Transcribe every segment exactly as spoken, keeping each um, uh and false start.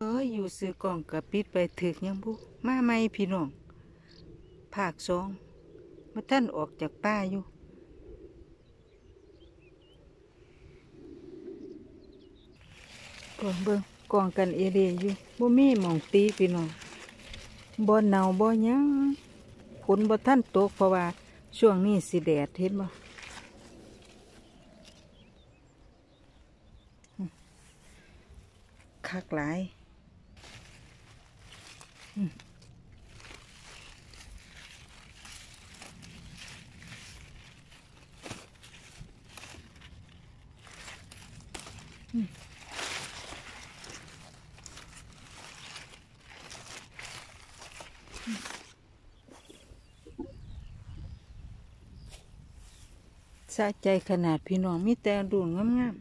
อ้ยอยู่ซื้อกล่องกับปิดไปถึกยังบุมาไม่พี่น้องภาคสองมาท่านออกจากป่าอยู่กล่องเบิ่งกล่องกันเอเดอยู่บ่มีหม่องตีพี่น้องบ่เน่าบ่หยังฝนบ่ท่านตกเพราะว่าช่วงนี้สิแดดเห็นบ่คักหลายสะใจขนาดพี่น้องมีแต่ดูงาม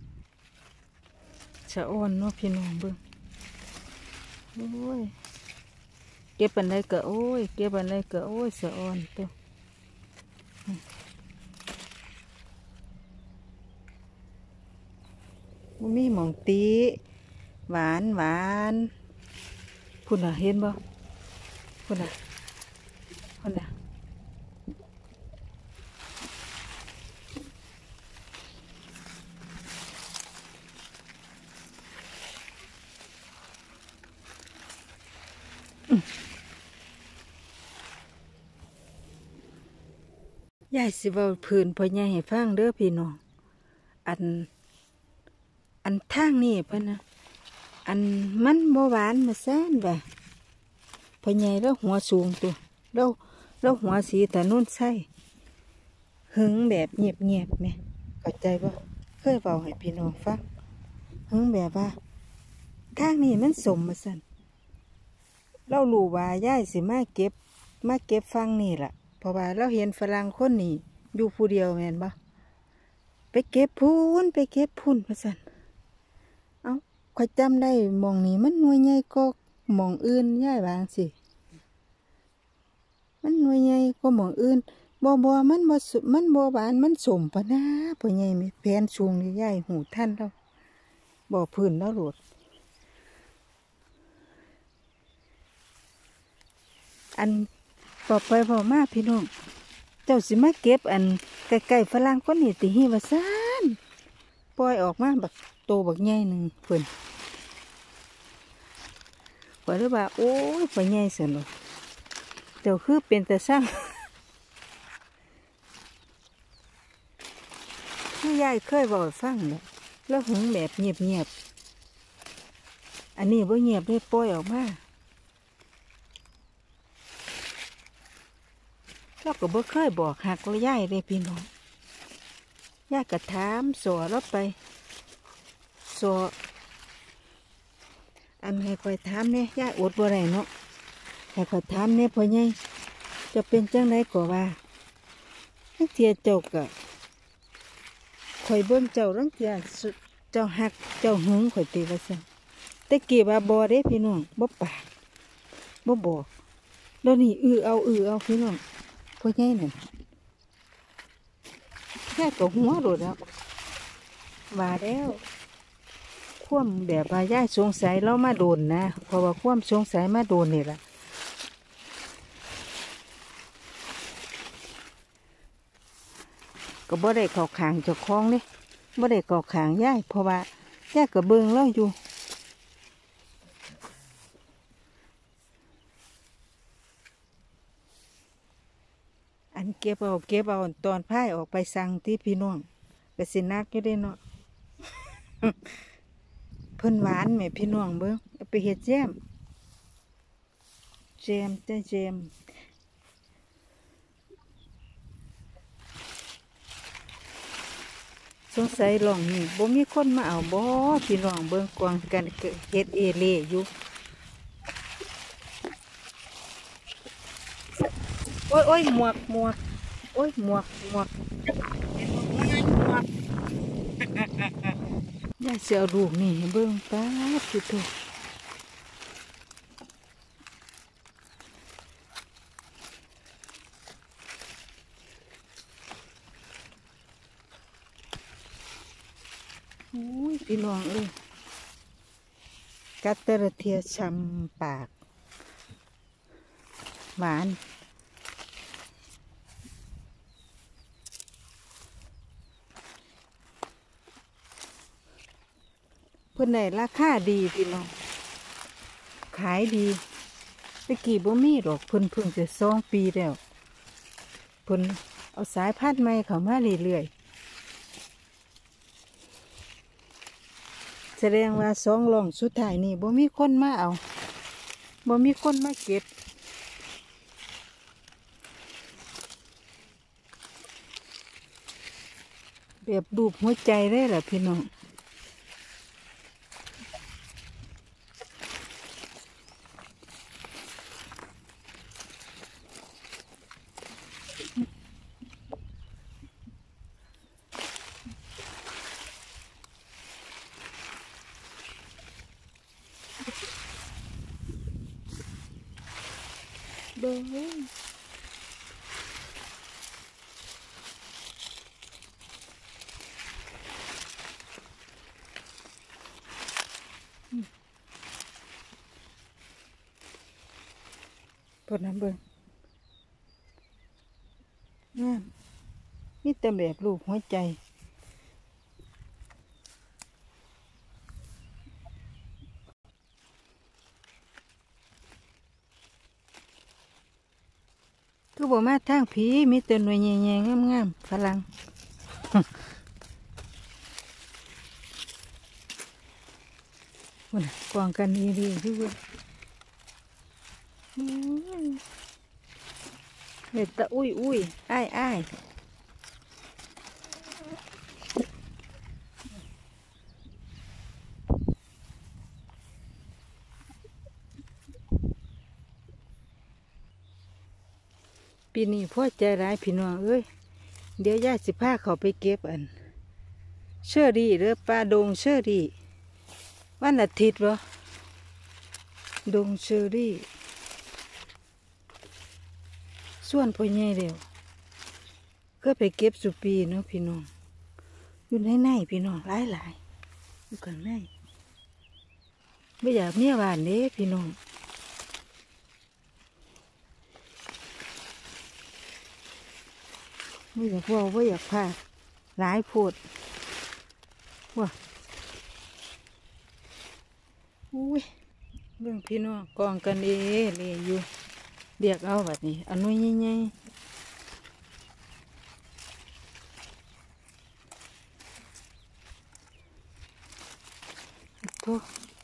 ๆสะอ่อนเนาะพี่น้องเบิ่งโอ้ยเก็บปันไดก็โอ้ยเก็บปันไดก็โอ้ยสะอ่อนตัวมันมีหม่องตีหวานหวานพุ่นน่ะเห็นบ่พุ่นน่ะพุ่นน่ะยายสิเว้าพื้นพ่อใหญ่ให้ฟังเด้อพี่น้องอันอันทางนี้เพิ่นนะอันมันบ่หวานมาซ่านบ่พ่อใหญ่แล้วหัวสูงตัวแล้วแล้วหัวสีตานุ่นใส่หึงแบบเงียบๆแม่เข้าใจบ่เคยเว้าให้พี่น้องฟังหึงแบบว่าทางนี้มันสมมาซั่นเรารู้ว่ายายสิมาเก็บมาเก็บฟังนี่ล่ะเพราะว่าเราเห็นฝรั่งคนนี้อยู่ผู้เดียวแม่นบ่ไปเก็บพูนไปเก็บพูนว่าซั่นเอ้าข้อยจำได้หม่องนี้มันหน่วยใหญ่กว่าหม่องอื่นยายว่าจังซี่มันหน่วยใหญ่กว่าหม่องอื่นบ่บ่มันบ่มันบ่หวานมันสมปะนะพ่อใหญ่มีแผนสูงนี่ยายหูท่านแล้วบ่พื้นแล้วโลดอันต่อไปพอมาพี่น้องเจ้าสิมาเก็บอันใกล้ๆฝรั่งคนนี้ติหิว่าซ่านปล่อยออกมาบักโตบักใหญ่หนึ่งเพิ่นข้อยเลยว่าโอ้ยพ่อใหญ่ซั่นเนาะเจ้าคือเป็นแต่สร้างคือยายเคยเว้าให้ฟังแล้วแล้วหึงแบบเงียบๆอันนี้บ่เงียบเลยปล่อยออกมาเราก็บ่เคยบอกหักเลยยายเลยพี่น้องยายก็ถามสอเราไปสออันให้คอยถามเนี่ยยายอดบ่ได้เนาะให้คอยถามเนี่ยพ่อใหญ่จะเป็นจังไดก็ว่าทั้งเทียเจ้าก็คอยเบิ่งเจ้าทั้งเทียเจ้าหักเจ้าหึงคอยตีว่าซั่นแต่กี้ว่าบ่เด้พี่น้องบ่ปากบ่บอกแล้วนี่อือเอาอือเอาพี่น้องพ่อใหญ่นั่นแค่ตัวหัวโดดแล้วว่าแล้วความแบบว่ายายสงสัยเรามาโดนนะเพราะว่าความสงสัยมาโดนนี่แหละก็บ่ได้เข้าข้างเจ้าของเลยบ่ได้เข้าข้างยายเพราะว่ายายก็เบิ่งเราอยู่อันเก็บเอาเก็บเอาตอนพายออกไปสั่งที่พี่น้องก็สินักอยู่ได้เนาะ เพิ่นหวานแม่พี่น้องเบิ่งเอาไปเฮ็ดแจมแจมแต่แจมสงสัยหล่องนี่บ่มีคนมาเอาบ่พี่น้องเบิ่งกวางกันเฮ็ดเอเล่อยู่โอ้ยโอ้ยหมวกหมวกโอ้ยหมวกหมวกหมวกยายเสียลูกนี่เบิ่งป้าสิโตอุ้ยพี่น้องเอ้ยกัดเตอร์เทียชำปากหวานเพิ่นได้ราคาดีพี่น้องขายดีตะกี้บ่มีดอกเพิ่นเพิ่งจะสองปีแล้วเพิ่นเอาสายพันธุ์ใหม่เข้ามาเรื่อยๆแสดงว่าสองรองสุดท้ายนี่บ่มีคนมาเอาบ่มีคนมาเก็บแบบรูปหัวใจเลยล่ะพี่น้องเบ้อพอน้ำเบิ่งงามมีแต่แบบรูปหัวใจคือบ่มาทางผีมีแต่หน่วยแย่ๆงามๆฝรั่ง มันกวางกันดีดีที่ว่าเด็ดตะอุ้ยอุ้ยอ้ายอ้ายปีนี้พ่อใจร้ายพี่น้องเอ้ยเดี๋ยวย่าสิพาเขาไปเก็บอันเชอรี่หรือปลาดงเชอรี่วันอาทิตย์วะดงเชอรี่ส่วนพ่อใหญ่เดียวก็ไปเก็บสุปีเนาะพี่น้องอยู่ในในพี่น้องหลายหลายอยู่ข้างในไม่อยากเมียบ้านเด้พี่น้องไม่อยากว่าไม่อยากพาหลายโพดว่าอุ้ยเรื่องพี่น้องกองกันเอเลยอยู่เรียกเอาแบบนี้อันนู้นใหญ่ๆโทษ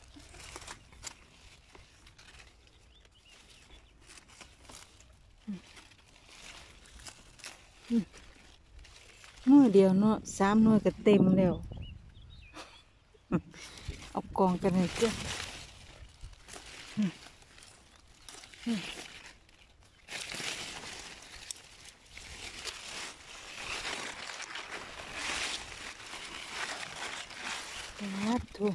มือเดียวเนาะสามหน่วยก็เต็มแล้วเอากองกันเลยเจ้าปัดถู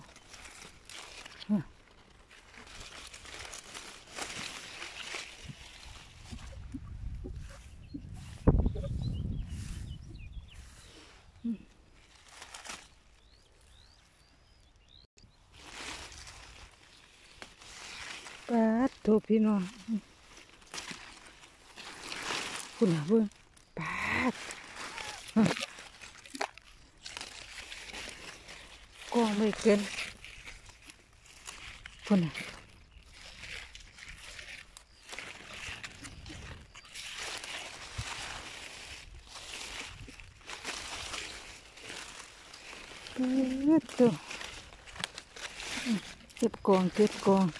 ปัดถูพี่น้องคุณน่ะเบิ่งปัดกองไม่เกินคุณน่ะปัดถูเก็บกองเก็บกอง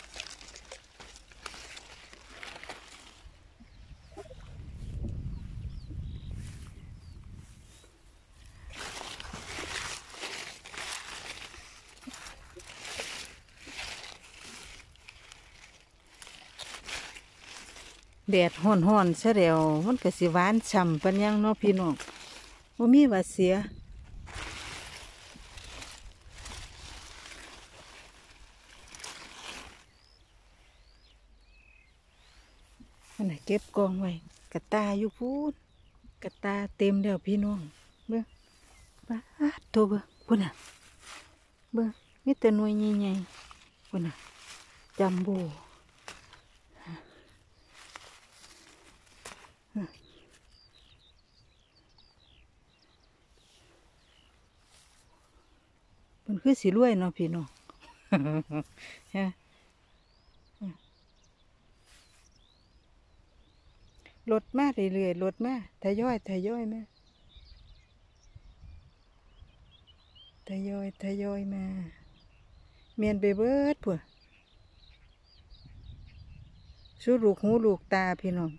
แดดห้อนๆซะแล้วมันก็สิหวานฉ่ำปันยังเนาะพี่น้องบ่มีว่าเสียอันไหนเก็บกองไว้กระตาอยู่พูดกระตาเต็มแล้วพี่น้องเบิ่งป้าดโตเบิ่งพุ่นน่ะเบิ่งมีแต่หน่วยใหญ่พุ่นน่ะจัมโบ้มันคือสีรวยเนาะพี่น้อง ฮะรถมาเรื่อยๆรถมาทยอยทยอยมาทยอยทยอยมาเมียนไปเบิดพุ่นสู้ลูกหูลูกตาพี่น้อง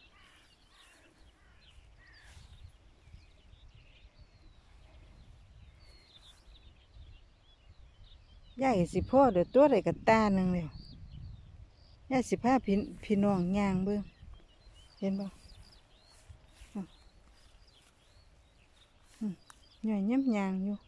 ยายสิพ่อเดี๋ยวตัวใดกับตาหนึ่งเลยยายสิพาพี่พี่น้องย่างเบิ่งเห็นบ่หน่อยย้ำยางอยู่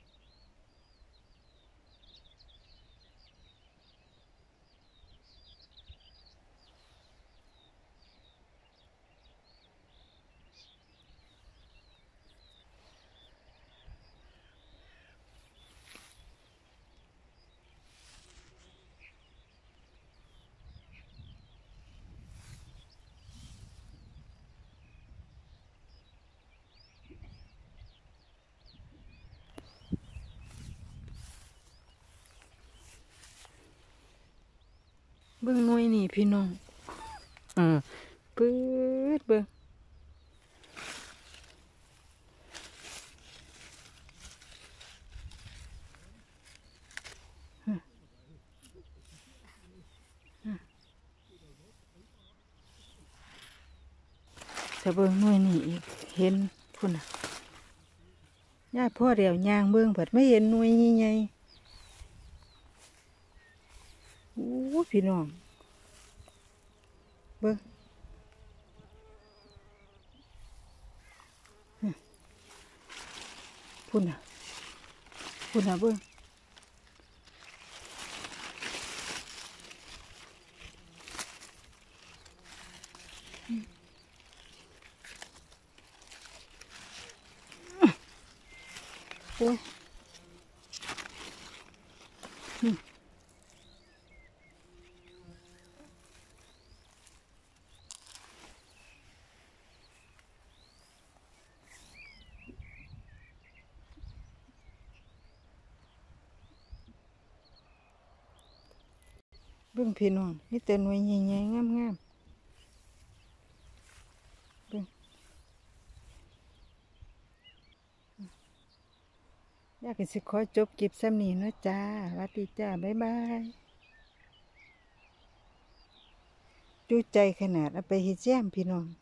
เบิ่งหน่วยนี่พี่น้องอืมปื๊ดเบิ่งถ้าเบิ่งหน่วยนี่อีกเห็นพุ่นน่ะยายพ่อเดียวย่างเบิ่งเผิดไม่เห็นหน่วยใหญ่ๆโอ้พี่น้องเบิ่งพุ่นน่ะพุ่นน่ะเบิ่งโอ้ยเบิ่งพี่น้องนี่แต่หน่วยใหญ่ๆงามๆเบิ่งอยากสิขอจบคลิปซ้ำนี้นะจ้าสวัสดีจ้าบ๊ายบายจูใจขนาดเอาไปเฮ็ดแจมพี่น้อง